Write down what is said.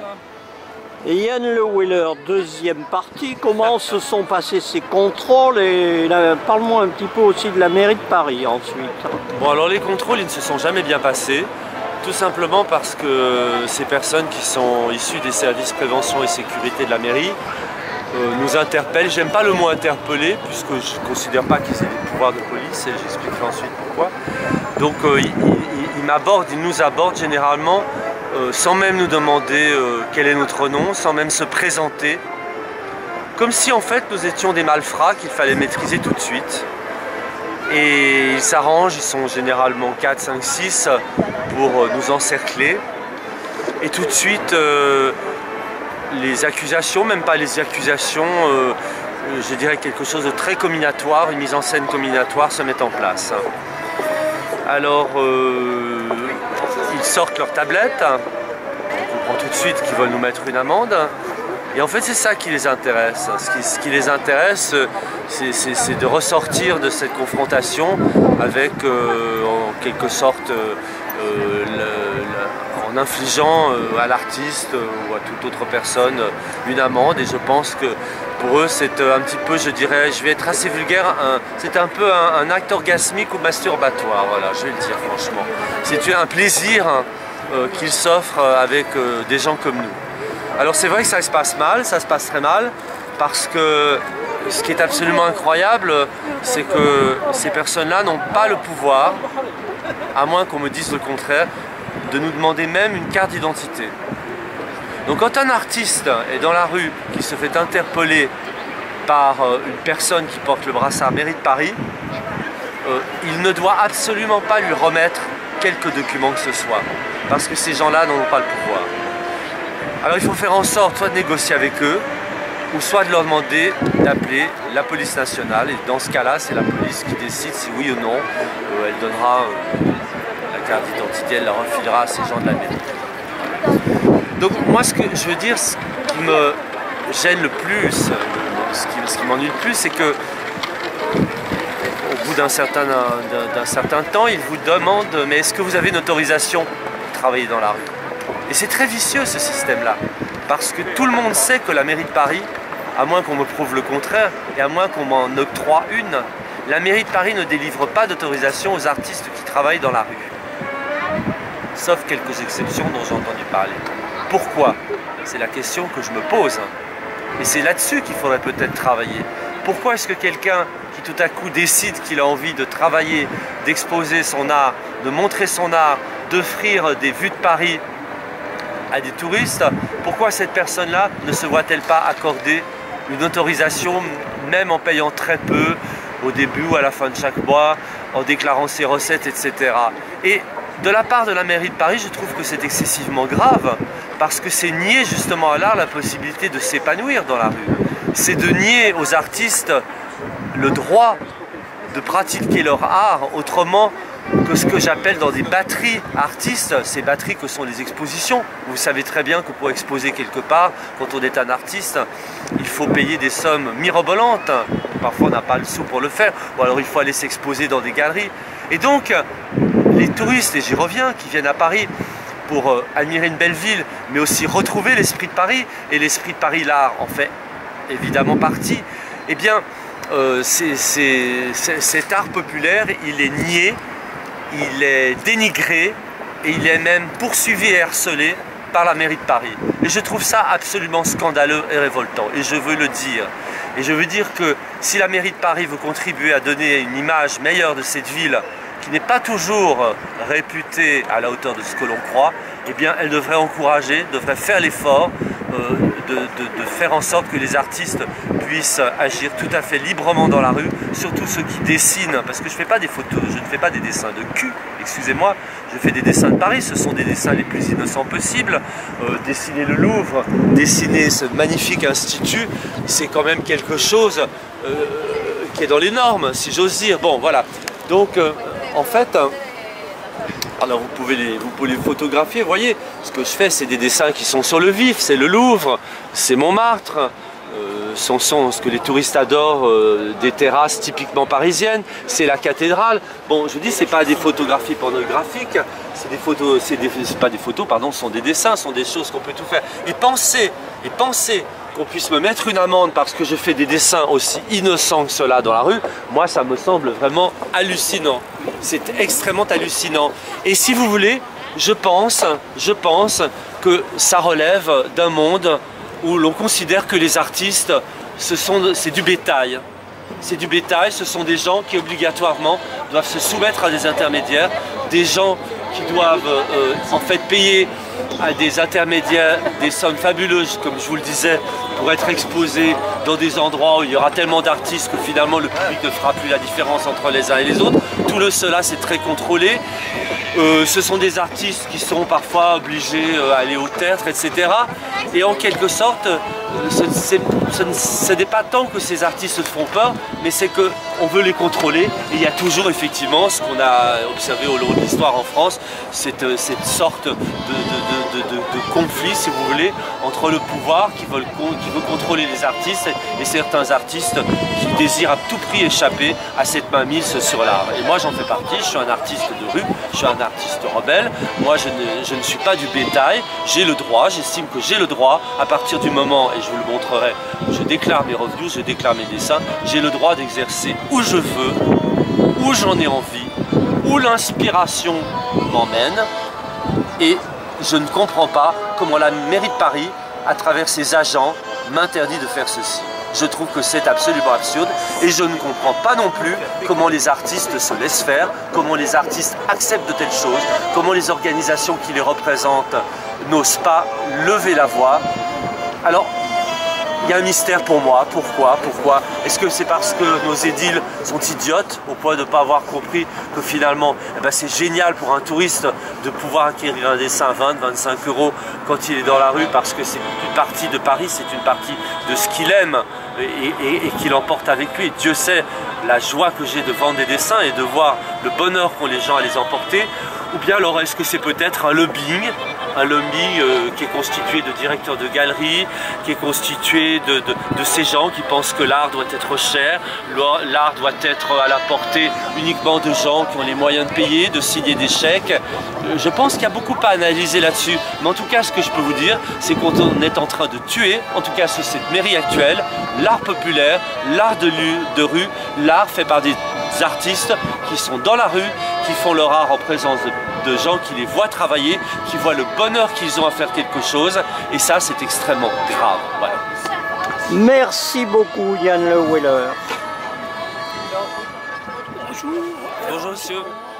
Et Yann Le Weller, deuxième partie, comment se sont passés ces contrôles et parle-moi un petit peu aussi de la mairie de Paris ensuite. Bon alors les contrôles ils ne se sont jamais bien passés, tout simplement parce que ces personnes qui sont issues des services prévention et sécurité de la mairie nous interpellent. J'aime pas le mot interpeller puisque je ne considère pas qu'ils aient des pouvoirs de police et j'expliquerai ensuite pourquoi. Donc ils nous abordent généralement sans même nous demander quel est notre nom, sans même se présenter. Comme si en fait nous étions des malfrats qu'il fallait maîtriser tout de suite. Et ils s'arrangent, ils sont généralement 4, 5, 6 pour nous encercler. Et tout de suite, les accusations, même pas les accusations, je dirais quelque chose de très combinatoire, une mise en scène combinatoire se met en place. Alors, ils sortent leur tablette, on comprend tout de suite qu'ils veulent nous mettre une amende. Et en fait, c'est ça qui les intéresse. Ce qui les intéresse, c'est de ressortir de cette confrontation avec, en quelque sorte, en infligeant à l'artiste ou à toute autre personne une amende. Et je pense que pour eux, c'est un petit peu, je dirais, je vais être assez vulgaire, c'est un peu un acte orgasmique ou masturbatoire, voilà, je vais le dire franchement. C'est un plaisir qu'ils s'offrent avec des gens comme nous. Alors c'est vrai que ça se passe mal, ça se passe très mal, parce que ce qui est absolument incroyable, c'est que ces personnes-là n'ont pas le pouvoir, à moins qu'on me dise le contraire, de nous demander même une carte d'identité. Donc quand un artiste est dans la rue, qui se fait interpeller par une personne qui porte le brassard mairie de Paris, il ne doit absolument pas lui remettre quelque document que ce soit, parce que ces gens-là n'en ont pas le pouvoir. Alors il faut faire en sorte soit de négocier avec eux, ou soit de leur demander d'appeler la police nationale. Et dans ce cas-là, c'est la police qui décide si oui ou non elle donnera la carte d'identité, elle la refilera à ces gens de la mairie. Donc moi, ce que je veux dire, ce qui me gêne le plus, ce qui m'ennuie le plus, c'est que au bout d'un certain temps, ils vous demandent « mais est-ce que vous avez une autorisation pour travailler dans la rue ?» Et c'est très vicieux ce système-là, parce que tout le monde sait que la mairie de Paris, à moins qu'on me prouve le contraire, et à moins qu'on m'en octroie une, la mairie de Paris ne délivre pas d'autorisation aux artistes qui travaillent dans la rue. Sauf quelques exceptions dont j'ai entendu parler. Pourquoi? C'est la question que je me pose. Et c'est là-dessus qu'il faudrait peut-être travailler. Pourquoi est-ce que quelqu'un qui tout à coup décide qu'il a envie de travailler, d'exposer son art, de montrer son art, d'offrir des vues de Paris à des touristes, pourquoi cette personne-là ne se voit-elle pas accorder une autorisation, même en payant très peu, au début ou à la fin de chaque mois, en déclarant ses recettes, etc. Et de la part de la mairie de Paris, je trouve que c'est excessivement grave, parce que c'est nier justement à l'art la possibilité de s'épanouir dans la rue. C'est de nier aux artistes le droit de pratiquer leur art autrement que ce que j'appelle dans des batteries artistes, ces batteries que sont les expositions. Vous savez très bien que pour exposer quelque part, quand on est un artiste, il faut payer des sommes mirobolantes. Parfois on n'a pas le sou pour le faire, ou alors il faut aller s'exposer dans des galeries. Et donc, les touristes, et j'y reviens, qui viennent à Paris pour admirer une belle ville, mais aussi retrouver l'esprit de Paris, et l'esprit de Paris, l'art en fait évidemment partie, eh bien, cet art populaire, il est nié, il est dénigré et il est même poursuivi et harcelé par la mairie de Paris. Et je trouve ça absolument scandaleux et révoltant. Et je veux le dire. Et je veux dire que si la mairie de Paris veut contribuer à donner une image meilleure de cette ville, qui n'est pas toujours réputée à la hauteur de ce que l'on croit, eh bien elle devrait encourager, devrait faire l'effort de faire en sorte que les artistes puissent agir tout à fait librement dans la rue, surtout ceux qui dessinent, parce que je ne fais pas des photos, je ne fais pas des dessins de cul, excusez-moi, je fais des dessins de Paris, ce sont des dessins les plus innocents possibles. Dessiner le Louvre, dessiner ce magnifique institut, c'est quand même quelque chose qui est dans les normes, si j'ose dire. Bon, voilà. Donc, en fait, alors vous pouvez les photographier, vous voyez, ce que je fais, c'est des dessins qui sont sur le vif, c'est le Louvre, c'est Montmartre, sont ce que les touristes adorent, des terrasses typiquement parisiennes, c'est la cathédrale. Bon, je vous dis, c'est pas des photographies pornographiques, c'est des photos, c'est pas des photos, pardon, ce sont des dessins, ce sont des choses qu'on peut tout faire. Et penser qu'on puisse me mettre une amende parce que je fais des dessins aussi innocents que cela dans la rue, moi ça me semble vraiment hallucinant. C'est extrêmement hallucinant. Et si vous voulez, je pense que ça relève d'un monde où l'on considère que les artistes, c'est du bétail. C'est du bétail, ce sont des gens qui obligatoirement doivent se soumettre à des intermédiaires, des gens qui doivent en fait payer à des intermédiaires des sommes fabuleuses, comme je vous le disais, pour être exposés dans des endroits où il y aura tellement d'artistes que finalement le public ne fera plus la différence entre les uns et les autres. Tout cela c'est très contrôlé. Ce sont des artistes qui sont parfois obligés à aller au théâtre, etc. Et en quelque sorte, ce n'est pas tant que ces artistes se font peur, mais c'est qu'on veut les contrôler. Et il y a toujours effectivement ce qu'on a observé au long de l'histoire en France, cette sorte de conflit, si vous voulez, entre le pouvoir qui veut contrôler les artistes et certains artistes qui désirent à tout prix échapper à cette mainmise sur l'art. Et moi j'en fais partie, je suis un artiste de rue, je suis un artiste rebelle, moi je ne suis pas du bétail, j'ai le droit, j'estime que j'ai le droit, à partir du moment, et je vous le montrerai, où je déclare mes revenus, je déclare mes dessins, j'ai le droit d'exercer où je veux, où j'en ai envie, où l'inspiration m'emmène, et je ne comprends pas comment la mairie de Paris, à travers ses agents, m'interdit de faire ceci. Je trouve que c'est absolument absurde et je ne comprends pas non plus comment les artistes se laissent faire, comment les artistes acceptent de telles choses, comment les organisations qui les représentent n'osent pas lever la voix. Alors, il y a un mystère pour moi. Pourquoi? Est-ce que c'est parce que nos édiles sont idiotes au point de ne pas avoir compris que finalement c'est génial pour un touriste de pouvoir acquérir un dessin à 20-25 € quand il est dans la rue parce que c'est une partie de Paris, c'est une partie de ce qu'il aime et qu'il emporte avec lui. Et Dieu sait la joie que j'ai de vendre des dessins et de voir le bonheur qu'ont les gens à les emporter. Ou bien alors est-ce que c'est peut-être un lobbying qui est constitué de directeurs de galeries, qui est constitué de ces gens qui pensent que l'art doit être cher, l'art doit être à la portée uniquement de gens qui ont les moyens de payer, de signer des chèques. Je pense qu'il y a beaucoup à analyser là-dessus. Mais en tout cas, ce que je peux vous dire, c'est qu'on est en train de tuer, en tout cas sur cette mairie actuelle, l'art populaire, l'art de rue, l'art fait par des artistes qui sont dans la rue, qui font leur art en présence de gens qui les voient travailler, qui voient le bonheur qu'ils ont à faire quelque chose, et ça c'est extrêmement grave. Voilà. Merci beaucoup Yann Le Weller. Bonjour. Bonjour monsieur.